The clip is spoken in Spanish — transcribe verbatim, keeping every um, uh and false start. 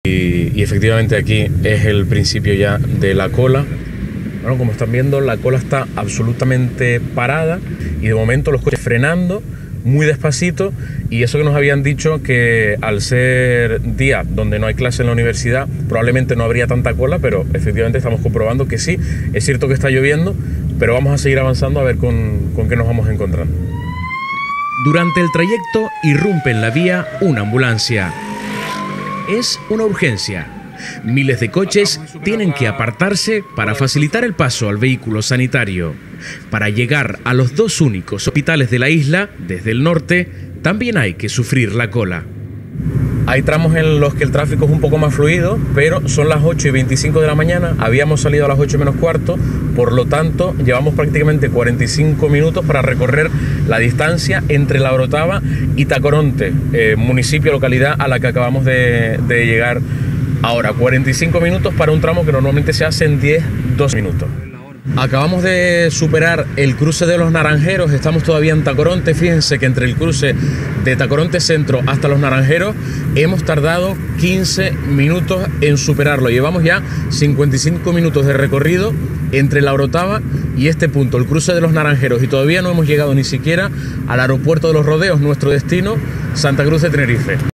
Y, y efectivamente aquí es el principio ya de la cola. Bueno, como están viendo, la cola está absolutamente parada y de momento los coches frenando muy despacito, y eso que nos habían dicho que al ser día donde no hay clase en la universidad probablemente no habría tanta cola, pero efectivamente estamos comprobando que sí. Es cierto que está lloviendo, pero vamos a seguir avanzando a ver con, con qué nos vamos encontrando. Durante el trayecto irrumpe en la vía una ambulancia. Es una urgencia. Miles de coches tienen que apartarse para facilitar el paso al vehículo sanitario. Para llegar a los dos únicos hospitales de la isla, desde el norte, también hay que sufrir la cola. Hay tramos en los que el tráfico es un poco más fluido, pero son las ocho y veinticinco de la mañana, habíamos salido a las ocho menos cuarto, por lo tanto llevamos prácticamente cuarenta y cinco minutos para recorrer la distancia entre La Orotava y Tacoronte, eh, municipio, localidad a la que acabamos de, de llegar ahora. cuarenta y cinco minutos para un tramo que normalmente se hace en diez, doce minutos. Acabamos de superar el cruce de los Naranjeros, estamos todavía en Tacoronte. Fíjense que entre el cruce de Tacoronte Centro hasta los Naranjeros hemos tardado quince minutos en superarlo. Llevamos ya cincuenta y cinco minutos de recorrido entre La Orotava y este punto, el cruce de los Naranjeros, y todavía no hemos llegado ni siquiera al aeropuerto de Los Rodeos, nuestro destino, Santa Cruz de Tenerife.